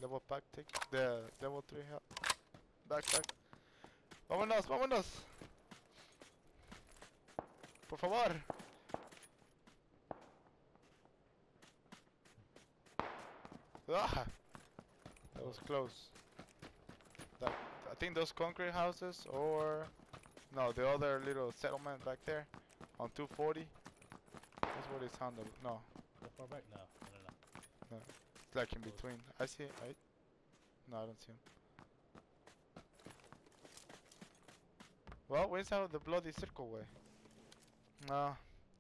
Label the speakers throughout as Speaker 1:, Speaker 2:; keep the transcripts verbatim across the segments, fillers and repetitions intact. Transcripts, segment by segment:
Speaker 1: Level pack, take the level three help. Backpack. Vámonos, vámonos. Por favor. Ah, that was close. That, I think those concrete houses or no, the other little settlement back there on two forty. That's what it sounded. No,
Speaker 2: That far back? No, no, no, no.
Speaker 1: no, it's like in between. I see. I no, I don't see him. Well, where's out of the bloody circle way? No.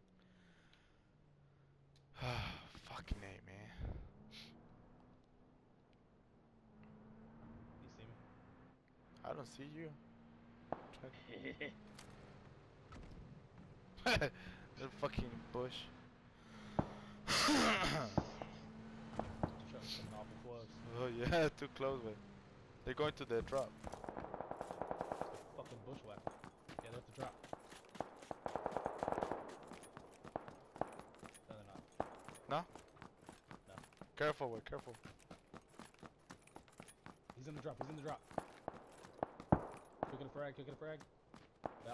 Speaker 1: Fucking A, man.
Speaker 2: You see me?
Speaker 1: I don't see you. The fucking bush.
Speaker 2: Truck's coming awful close.
Speaker 1: Oh yeah, too close, man. They're going to the drop.
Speaker 2: Fucking bushwhack. Yeah, they're at the drop. No, they're not.
Speaker 1: No?
Speaker 2: No.
Speaker 1: Careful, way, careful.
Speaker 2: He's in the drop. He's in the drop. Cooking a frag. Cooking a frag. Yep.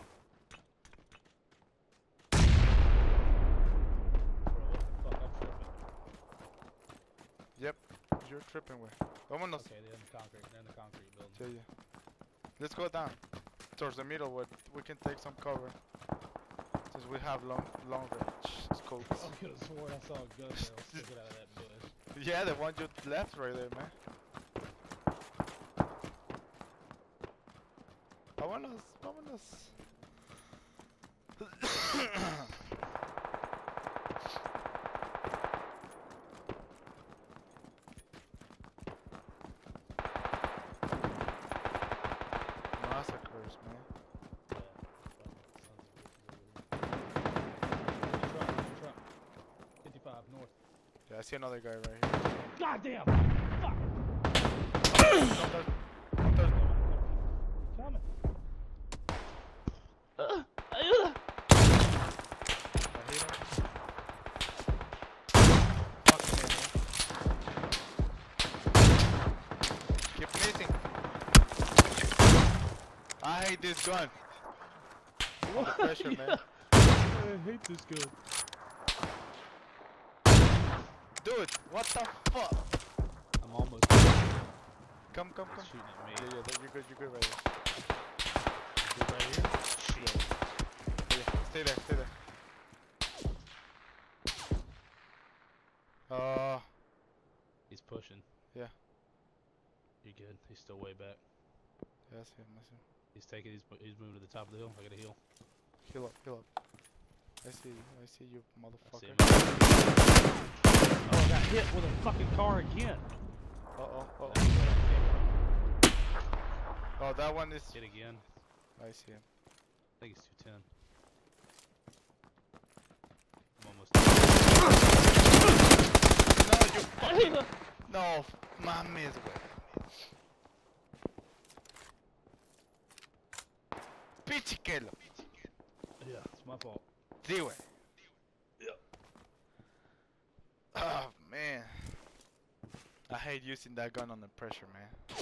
Speaker 2: Bro, what the fuck? I'm tripping.
Speaker 1: Yep, you're tripping, way. Vámonos.
Speaker 2: Okay, they're in the concrete. They're in the concrete building.
Speaker 1: Yeah, yeah. Let's go down towards the middle where we can take some cover. Since we have long, long range scopes.
Speaker 2: I could have sworn I saw a gun barrel sticking out of that bush.
Speaker 1: Yeah, the one you left right there, man. Vámonos, vámonos. Massacres, man.
Speaker 2: fifty-five north.
Speaker 1: Yeah, I see another guy right here.
Speaker 2: God damn! Fuck!
Speaker 1: Don't touch- don't touch me.
Speaker 2: Coming.
Speaker 1: I hit him. Fuck me, man. Keep missing. I hate this gun. All the pressure, man.
Speaker 2: I hate this gun.
Speaker 1: Dude, what the fuck?
Speaker 2: I'm almost.
Speaker 1: Come, come, come.
Speaker 2: Shooting at me.
Speaker 1: Yeah, yeah, you're good, you're good right here.
Speaker 2: Dude, right here? Shit.
Speaker 1: Yeah, stay there, stay there. Uh,
Speaker 2: He's pushing.
Speaker 1: Yeah.
Speaker 2: You're good. He's still way back.
Speaker 1: yeah, I see him, I see him.
Speaker 2: He's taking. He's he's moving to the top of the hill. I gotta heal.
Speaker 1: Heal up, heal up. I see you, I see you,
Speaker 2: I see
Speaker 1: motherfucker.
Speaker 2: him. Oh, I got hit with a fucking car again.
Speaker 1: Uh oh, uh
Speaker 2: That's where I came
Speaker 1: oh. Oh, that one is.
Speaker 2: from. Hit again.
Speaker 1: I see him.
Speaker 2: I think it's two ten. I'm almost.
Speaker 1: No, you fucking. No, mames, güey. Pichiquelo.
Speaker 2: Yeah, it's my fault.
Speaker 1: Sí, güey.
Speaker 2: Yep.
Speaker 1: Oh, man. I hate using that gun under pressure, man.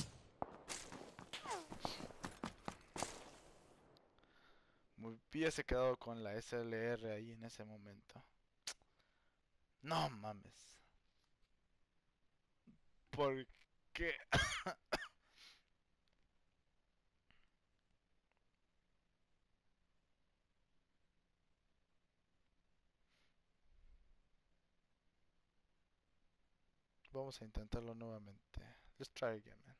Speaker 1: Me hubiese quedado con la S L R ahí en ese momento. No mames. ¿Por qué? Vamos a intentarlo nuevamente. Let's try again, man.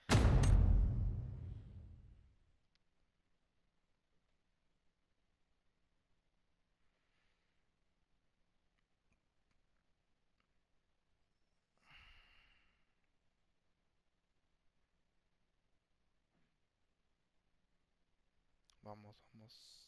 Speaker 1: Vamos, vamos.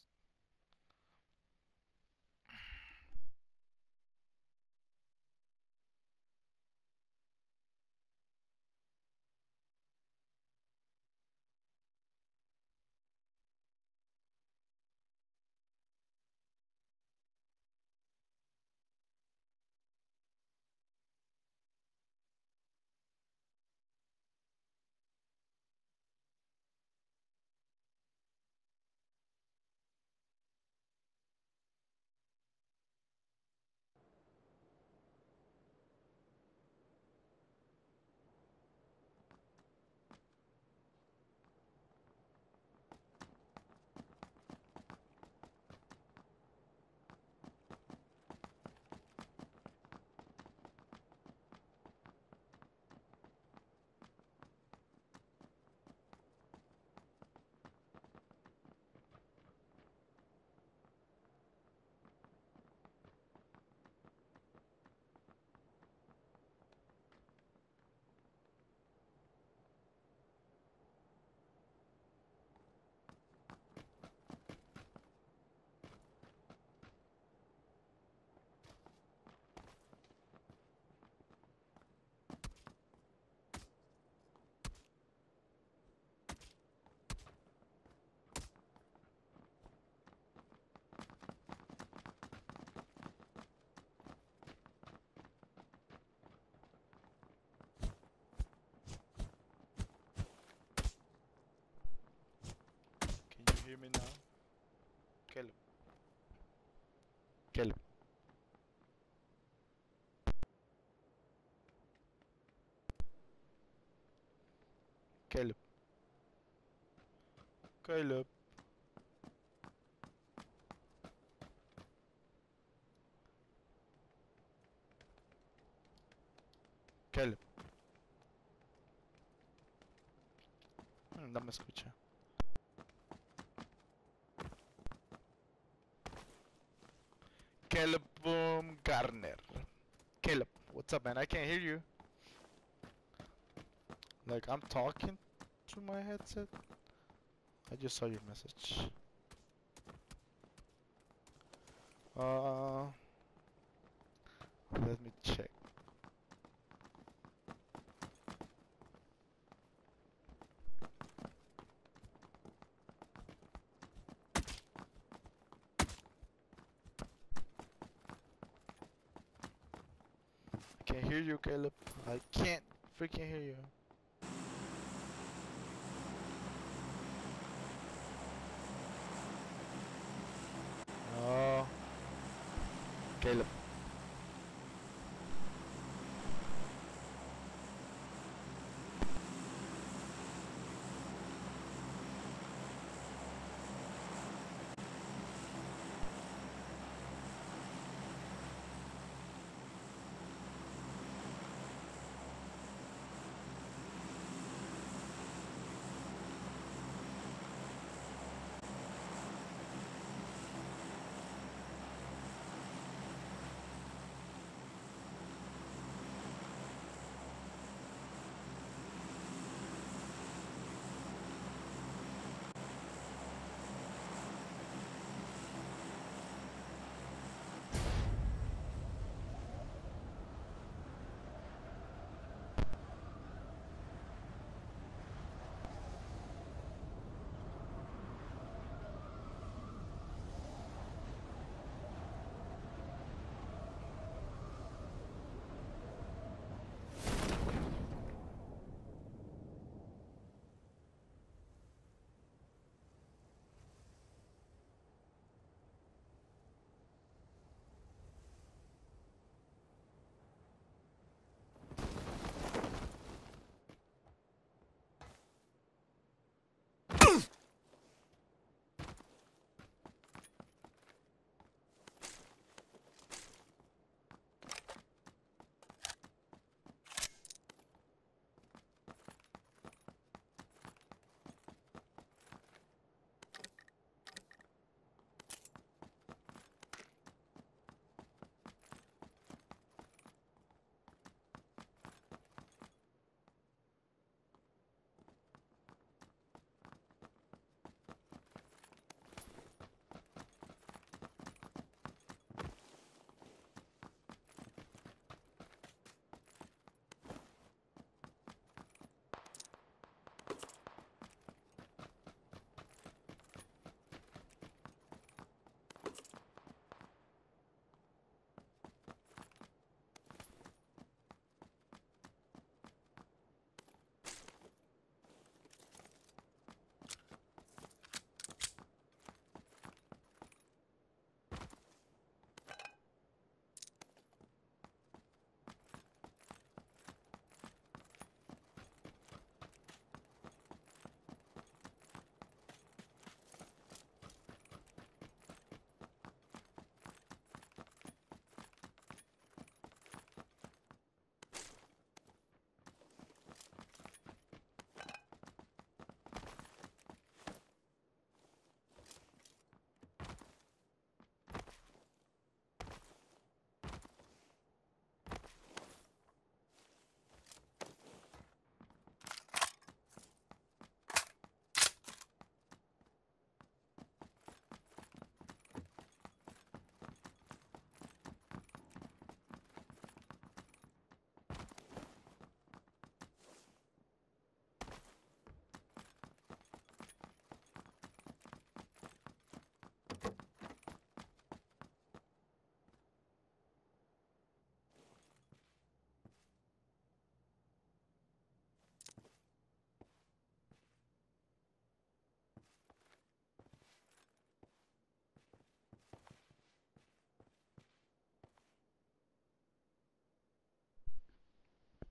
Speaker 1: hear me now? Caleb. Caleb. Caleb. Caleb. Caleb. Hmm, no me escucha. Caleb Boom Garner. Caleb, what's up, man? I can't hear you. Like, I'm talking to my headset. I just saw your message. Uh, let me check. I can't hear you, Caleb. I can't freaking hear you. Oh, Caleb.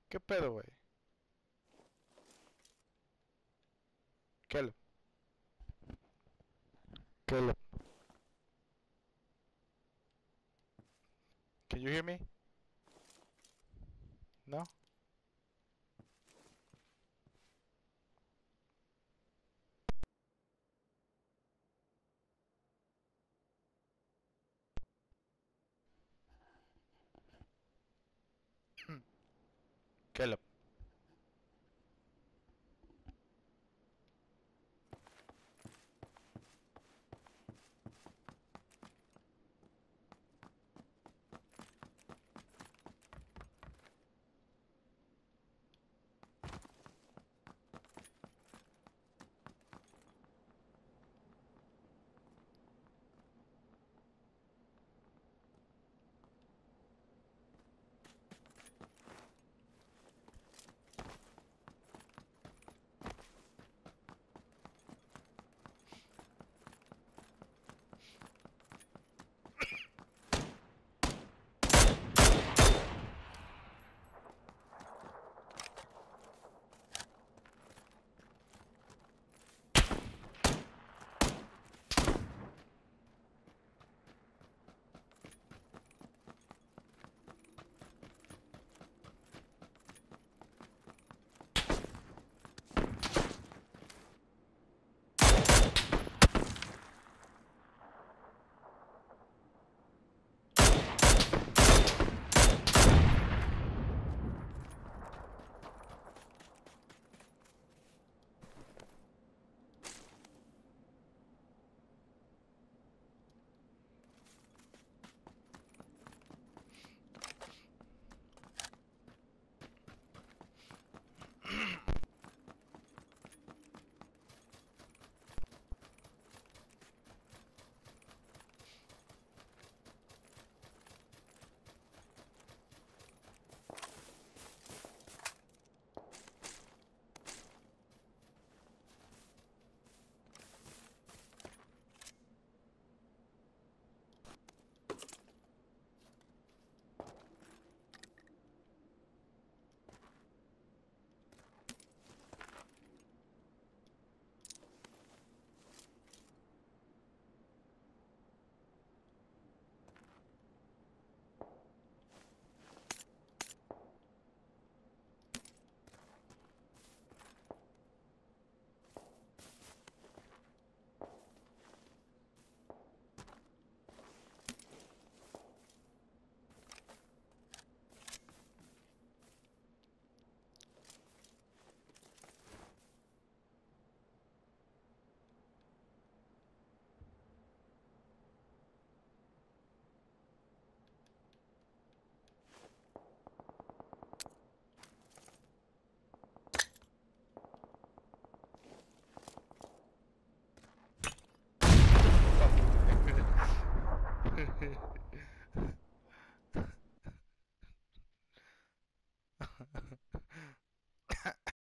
Speaker 1: ¿Qué pedo, güey? Caleb. Caleb. Can you hear me? No? Caleb.